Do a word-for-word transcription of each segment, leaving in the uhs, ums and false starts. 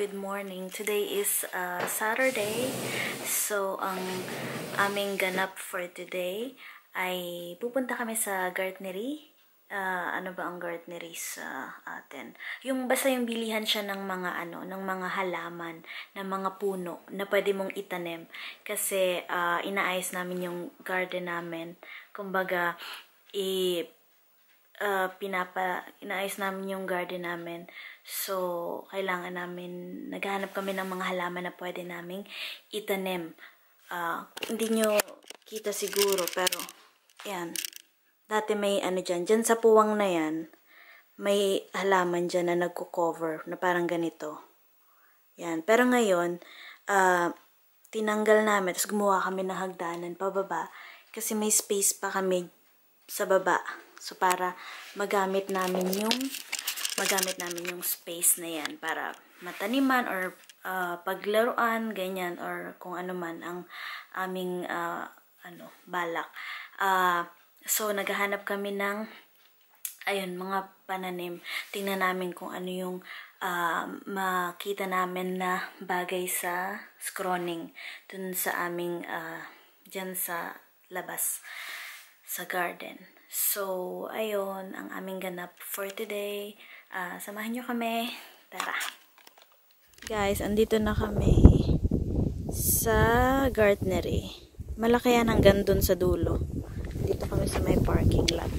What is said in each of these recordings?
good morning. Today is uh, Saturday. So, ang aming ganap for today ay pupunta kami sa gardenery. Uh, ano ba ang gardenery sa atin? Yung basta yung bilihan siya ng mga ano, ng mga halaman, ng mga puno na pwede mong itanim. Kasi uh, inaayos namin yung garden namin. Kumbaga, i uh, pinapa inaayos namin yung garden namin. So, kailangan namin, naghahanap kami ng mga halaman na pwede naming itanim. Uh, hindi nyo kita siguro, pero, yan. Dati may ano dyan, dyan sa puwang na yan, may halaman dyan na nagko-cover, na parang ganito. Yan. Pero ngayon, uh, tinanggal namin, tapos gumawa kami ng hagdanan pababa, kasi may space pa kami sa baba. So, para magamit namin yung magamit namin yung space na yan para mataniman or uh, paglaruan, ganyan, or kung ano man ang aming uh, ano, balak. Uh, so, naghahanap kami ng ayun, mga pananim. Tingnan namin kung ano yung uh, makita namin na bagay sa scroning dun sa aming uh, dyan sa labas sa garden. So, ayun, ang aming ganap for today. Uh, samahan nyo kami. Tara. Guys, andito na kami sa gardenery. Malaki yan hanggang dun sa dulo. Dito kami sa may parking lot.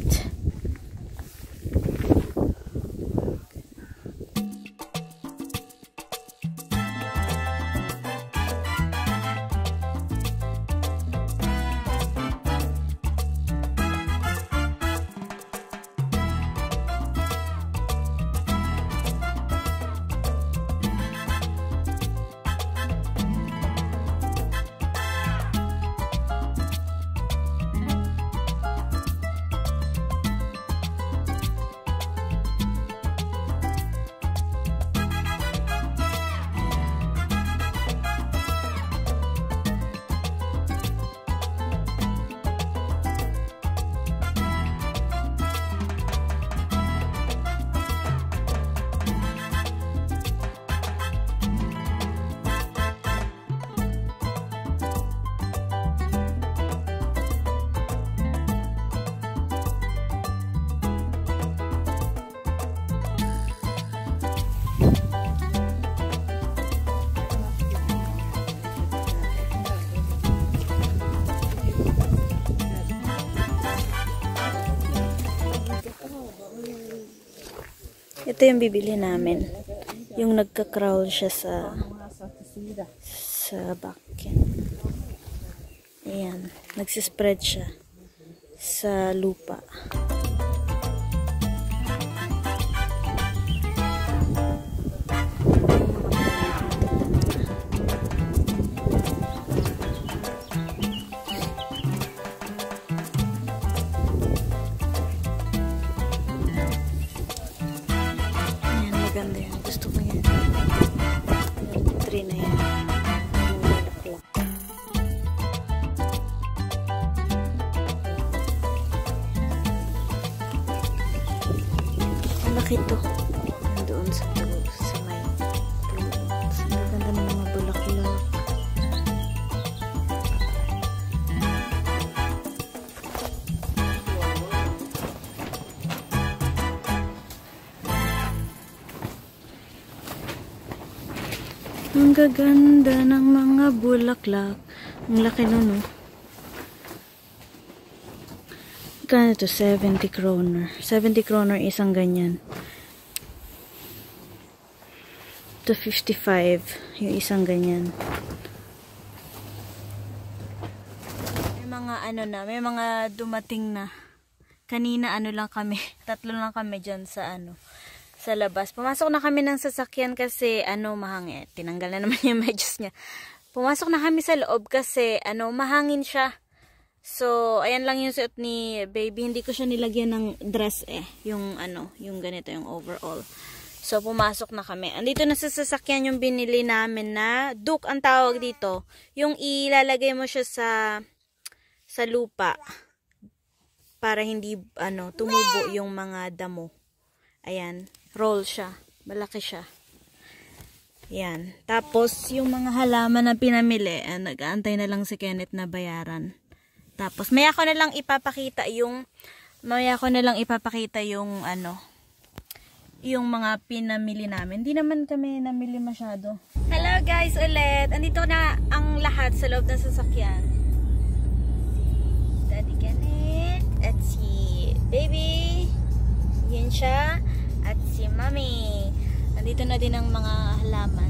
Ito yung bibili namin. Yung nagka-crawl siya sa sa bakin. Ayan. Nagsispread siya sa lupa. Ganda yan. Gusto ko yan. Yung tree na yan. Ang laki to. Doon sa tulo. Sa may tulo. Ang ganda ng mga bulaklak. Ang gaganda ng mga bulaklak. Ang laki nun, oh. Magkano to? seventy kroner. seventy kroner isang ganyan. To fifty-five yung isang ganyan. May mga ano na, may mga dumating na. Kanina ano lang kami, tatlo lang kami dyan sa ano, sa labas. Pumasok na kami ng sasakyan kasi ano, mahangin. Tinanggal na naman yung medyas niya. Pumasok na kami sa loob kasi ano, mahangin siya. So, ayan lang yung suot ni baby. Hindi ko siya nilagyan ng dress eh. Yung ano, yung ganito, yung overall. So, pumasok na kami. Andito na sa sasakyan yung binili namin na duke ang tawag dito. Yung ilalagay mo siya sa sa lupa para hindi ano, tumubo yung mga damo. Ayan. Roll siya. Malaki siya. Yan. Tapos, yung mga halaman na pinamili, eh, nag-aantay na lang si Kenneth na bayaran. Tapos, maya ko na lang ipapakita yung, maya ko na lang ipapakita yung, ano, yung mga pinamili namin. Hindi naman kami namili masyado. Hello guys, ulit. Andito na ang lahat sa loob ng sasakyan. Daddy Kenneth, at si baby, yun siya, at si mommy. Andito na din ang mga halaman.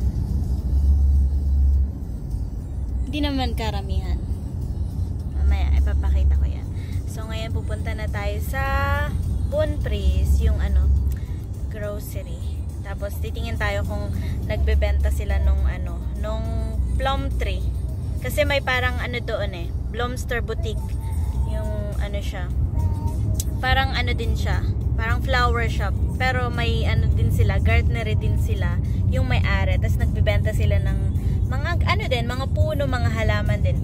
Hindi naman karamihan. Mamaya, ipapakita ko yan. So, ngayon pupunta na tayo sa Buhay, yung ano, grocery. Tapos, titingin tayo kung nagbebenta sila nung ano, nung plum tree. Kasi may parang ano doon eh, Blomster Boutique. Yung ano siya. Parang ano din siya. Parang flower shop. Pero may ano din sila, gardenery din sila, yung may-ari. Tapos nagbebenta sila ng mga ano din, mga puno, mga halaman din.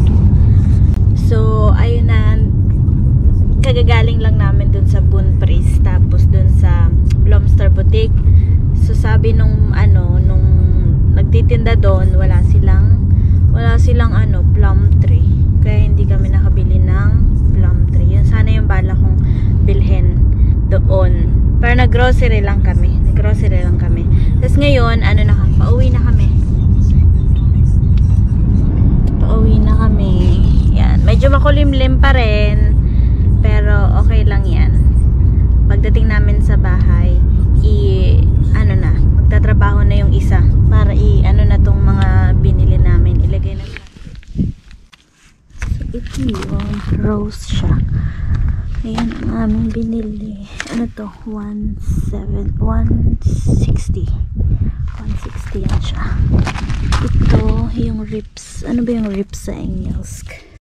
So, ayun na, kagagaling lang namin dun sa Buhay, tapos dun sa Blomster Boutique. So, sabi nung ano, nung nagtitinda doon, wala silang wala silang ano, plum tree. Kaya hindi kami nakabili ng plum tree. Yun sana yung bala kong bilhin doon. Pero nag-grocery lang kami. Nag-grocery lang kami. Tapos ngayon, ano na kami, pauwi na kami. Pauwi na kami. Yan. Medyo makulimlim pa rin. Pero okay lang yan. Pagdating namin sa bahay, i, ano na, magtatrabaho na yung isa. Para i, ano na tong mga binili namin. Ilagay na sa. So, ito yung rose siya. Ayan ang aming binili. Ano to? one sixty. one sixty yan siya. Ito, yung ribs. Ano ba yung ribs sa English?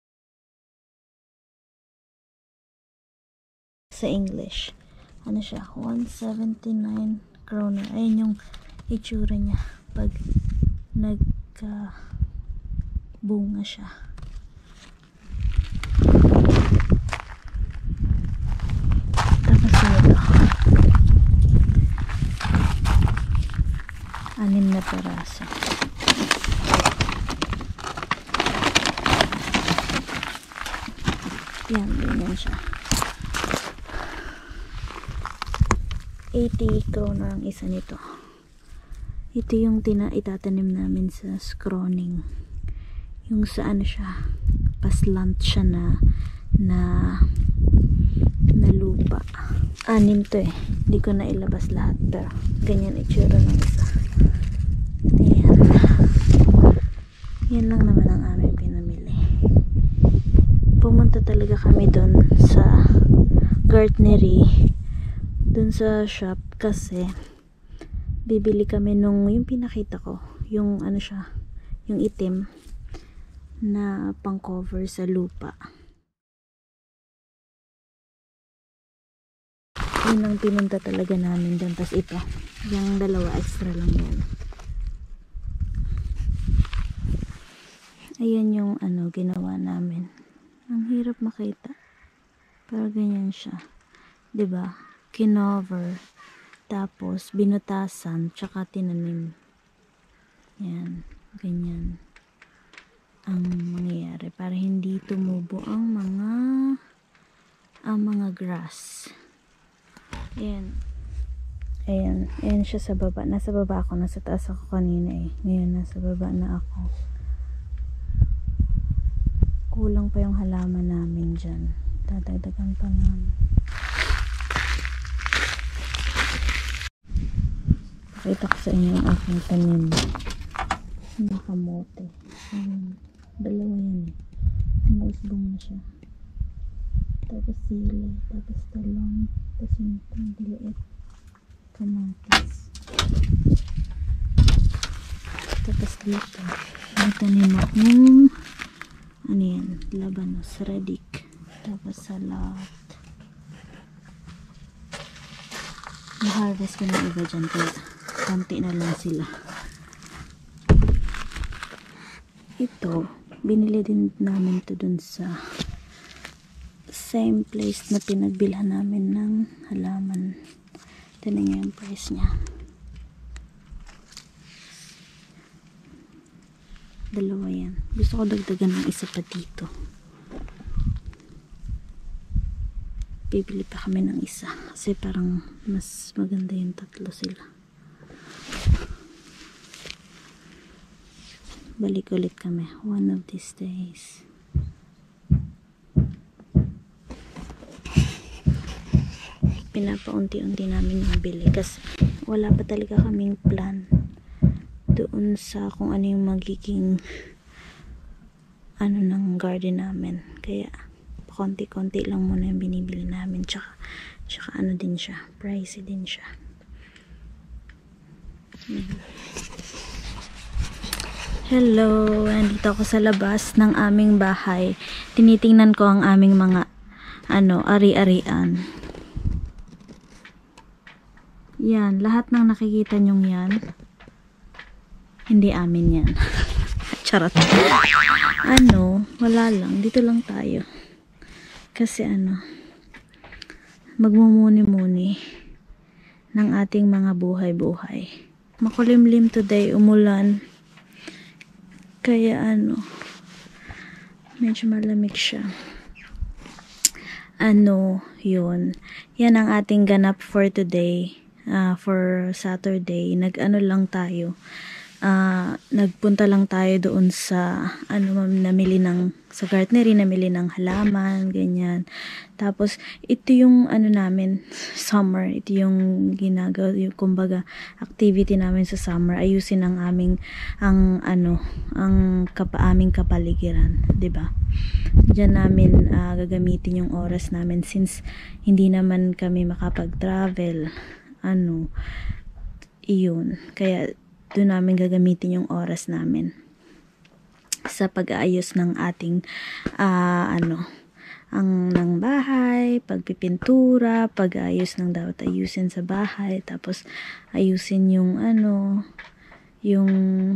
Sa English. Ano siya? one seventy-nine kroner. Ayan yung itsura niya. Pag nagka bunga siya. Anim na peraso. Yan, ganyan siya. eighty kroner ang isa nito. Ito yung tina itatanim namin sa scroning. Yung sa ano siya, paslant siya na na na lupa. Anim to eh. Hindi ko na ilabas lahat, pero ganyan itsura ng isa. Ayan. Yan lang naman ang aming pinamili. Pumunta talaga kami doon sa gardenery, doon sa shop, kasi bibili kami nung yung pinakita ko, yung ano siya, yung itim na pang cover sa lupa. Yun ang pinunta talaga namin doon. Tapos ito, yung dalawa extra lang yan. Ayan yung ano ginawa namin. Ang hirap makita, pero ganyan siya, diba? Kinover, tapos binutasan, tsaka tinanim. Yan, ganyan ang mangyayari para hindi tumubo ang mga ang mga grass. Ayan. Ayan. Ayan siya sa baba. Nasa baba ako. Nasa taas ako kanina eh. Ngayon nasa baba na ako. Kulang pa yung halaman namin dyan. Dadagdagan pa namin. Pakita ko sa inyo yung aking tanim. Yung kamote. Ayan. Dalawa yan eh. Nausbong na siya. Tapos sili. Tapos talong. Tapos yung pangdiliit. Kamatis. Tapos dito. May tanim akong ano yan? Labanos. Radic. Tapos salad. Na-harvest ko na iba dyan. Kaya konti na lang sila. Ito. Binili din namin to dun sa same place na pinagbilhan namin ng halaman. Ito na nga yung price niya. Dalawa yan. Gusto ko dagdagan ng isa pa dito. Bibili pa kami ng isa. Kasi parang mas maganda yung tatlo sila. Balik ulit kami. One of these days. Pinapaunti-unti namin yung bili. Kasi wala pa talaga kaming plan doon sa kung ano yung magiging ano ng garden namin, kaya konti-konti lang muna yung binibili namin, tsaka, tsaka ano din siya, pricey din siya. Hello, nandito ako sa labas ng aming bahay, tinitingnan ko ang aming mga ano, ari-arian. Yan, lahat ng nakikita nyong yan hindi amin yan. Charot. Ano, wala lang. Dito lang tayo. Kasi ano, magmumuni-muni ng ating mga buhay-buhay. Makulimlim today, umulan. Kaya ano, medyo malamig siya. Ano, yun. Yan ang ating ganap for today. Uh, for Saturday. Nag-ano lang tayo. Uh, nagpunta lang tayo doon sa ano, namili ng sa gardenery, namili ng halaman, ganyan. Tapos ito yung ano namin summer, ito yung ginagawa, yung kumbaga activity namin sa summer, ayusin ang aming ang ano ang kapa, aming kapaligiran, 'di ba? Diyan namin uh, gagamitin yung oras namin since hindi naman kami makapag-travel, ano iyon, kaya doon namin gagamitin yung oras namin sa pag-aayos ng ating uh, ano ang ng bahay, pagpipintura, pag-aayos ng dapat ayusin sa bahay, tapos ayusin yung ano yung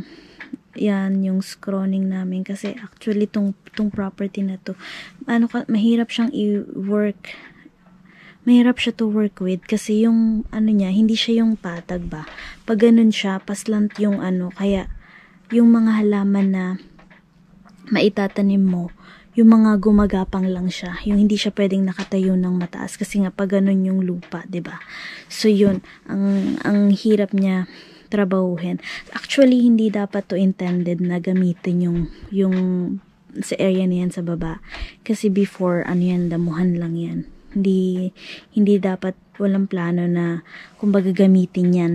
yan yung screening namin, kasi actually tong tong property na to ano mahirap siyang i-work, mahirap siya to work with kasi yung ano niya, hindi siya yung patag ba. Pag ganun siya, paslant yung ano, kaya yung mga halaman na maitatanim mo, yung mga gumagapang lang siya, yung hindi siya pwedeng nakatayo ng mataas kasi nga pag ganun yung lupa, 'di ba? So yun, ang ang hirap niya trabahuhin. Actually, hindi dapat to intended na gamitin yung yung sa area na yan sa baba. Kasi before, ano yan, damuhan lang yan. Hindi, hindi dapat, walang plano na kumbaga gamitin yan.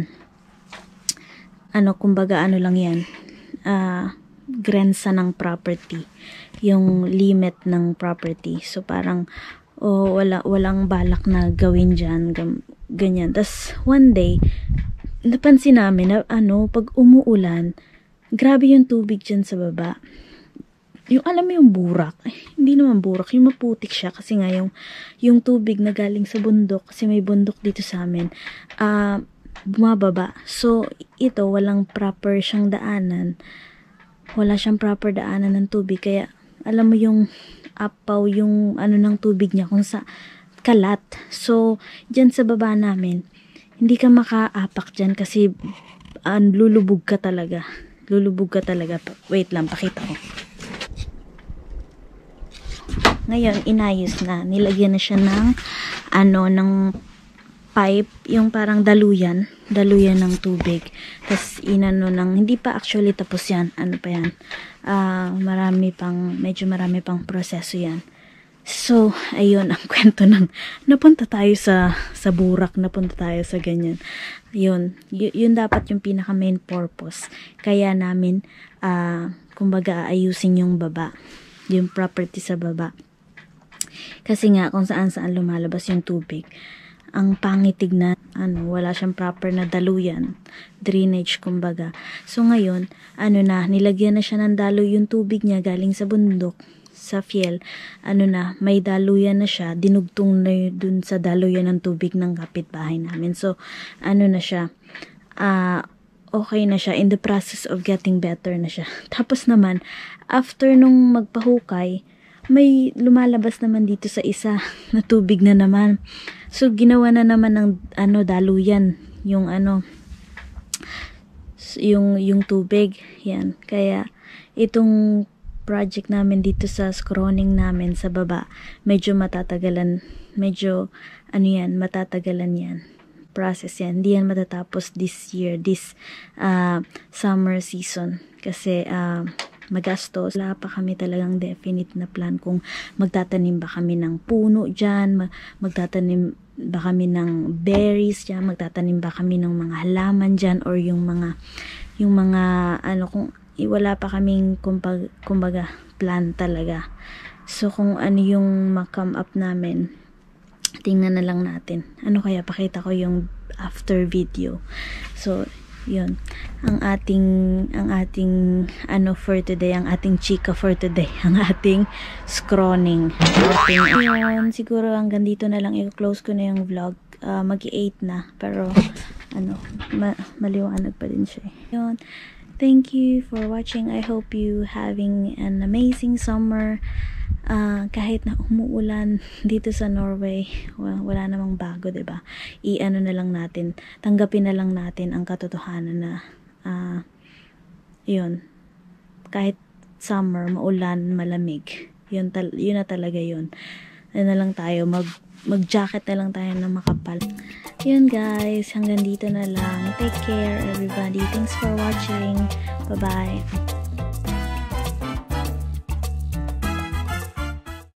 Ano, kumbaga ano lang yan, uh, grensa ng property, yung limit ng property. So parang, oh, wala, walang balak na gawin dyan, ganyan. Tas one day, napansin namin na ano, pag umuulan, grabe yung tubig dyan sa baba. Yung alam mo yung burak, eh, hindi naman burak, yung maputik siya kasi nga yung, yung tubig na galing sa bundok, kasi may bundok dito sa amin, ah, uh, bumababa. So, ito, walang proper siyang daanan. Wala siyang proper daanan ng tubig. Kaya, alam mo yung apaw, yung ano ng tubig niya, kung sa kalat. So, dyan sa baba namin, hindi ka makaapak dyan kasi uh, lulubog ka talaga. Lulubog ka talaga. Wait lang, pakita ko. Ngayon, inayos na. Nilagyan na siya ng ano, ng pipe, yung parang daluyan, daluyan ng tubig. Tapos inano ng, hindi pa actually tapos yan, ano pa yan, uh, marami pang, medyo marami pang proseso yan. So, ayun ang kwento ng, napunta tayo sa, sa burak, napunta tayo sa ganyan. Yun, y- yun dapat yung pinaka main purpose. Kaya namin, uh, kumbaga ayusin yung baba, yung property sa baba. Kasi nga, kung saan saan lumalabas yung tubig, ang pangitig na, ano, wala siyang proper na daluyan, drainage kumbaga. So ngayon, ano na, nilagyan na siya ng daloy yung tubig niya galing sa bundok, sa fiel, ano na, may daluyan na siya, dinugtong na dun sa daluyan ng tubig ng kapitbahay namin. So, ano na siya, ah, uh, okay na siya, in the process of getting better na siya. Tapos naman, after nung magpahukay, may lumalabas naman dito sa isa na tubig na naman. So, ginawa na naman ng ano, daluyan, yung ano, yung, yung tubig. Yan. Kaya, itong project namin dito sa screening namin sa baba, medyo matatagalan, medyo ano yan, matatagalan yan. Process yan. Hindi yan matatapos this year, this uh, summer season. Kasi uh, magastos. Wala pa kami talagang definite na plan kung magtatanim ba kami ng puno dyan, magtatanim ba kami ng berries dyan, magtatanim ba kami ng mga halaman dyan, or yung mga, yung mga, ano, kung wala pa kaming kumpag, kumbaga plan talaga. So kung ano yung ma-come up namin, tingnan na lang natin. Ano kaya, pakita ko yung after video. So yun, ang ating ang ating ano for today, ang ating chika for today, ang ating screening. Ayun, siguro hanggang dito na lang, i-close ko na yung vlog. Uh, mag eight na, pero ano, ma maliwanag pa din siya. Yun. Thank you for watching. I hope you having an amazing summer. Uh, kahit na umuulan dito sa Norway, well, wala namang bago, diba? I-ano na lang natin, tanggapin na lang natin ang katotohanan na uh, yun, kahit summer, maulan, malamig, yun, tal yun na talaga yun. Ano na lang tayo, mag mag-jacket na lang tayo na makapal. Yun guys, hanggang dito na lang. Take care everybody. Thanks for watching. Bye-bye.